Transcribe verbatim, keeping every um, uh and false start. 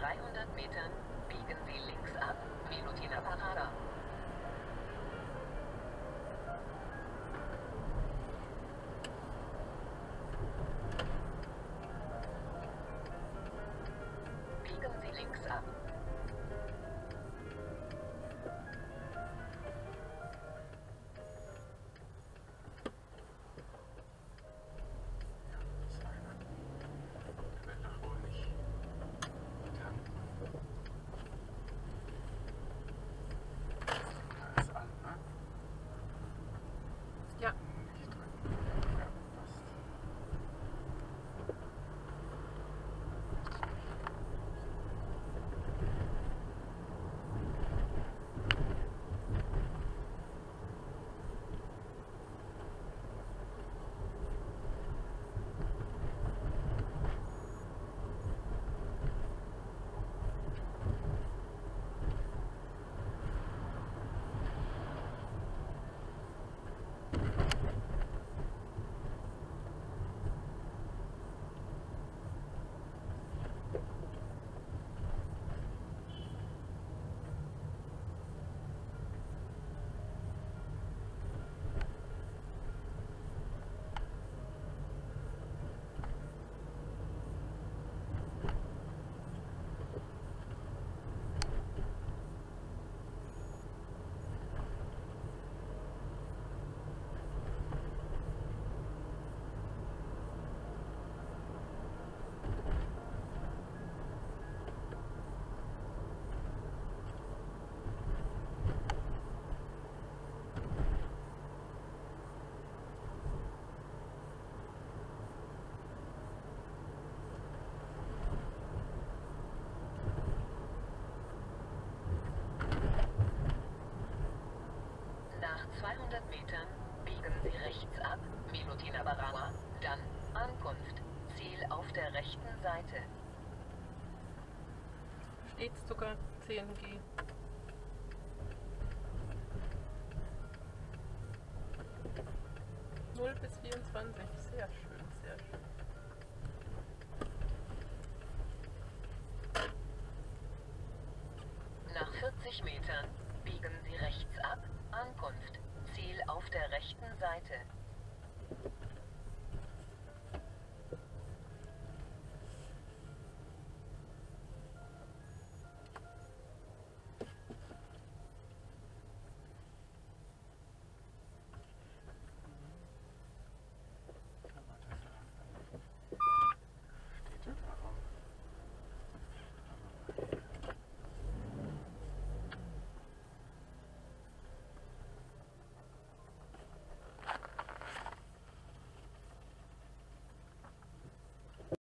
dreihundert Metern biegen Sie links ab, Milutina Barača. Biegen Sie links ab. Ja. Nach zweihundert Metern biegen Sie rechts ab, Milutina Barača, dann Ankunft. Ziel auf der rechten Seite. Steht sogar C N G. null bis vierundzwanzig. Sehr schön, sehr schön. Nach vierzig Metern biegen Sie rechts ab, Ankunft. Ziel auf der rechten Seite.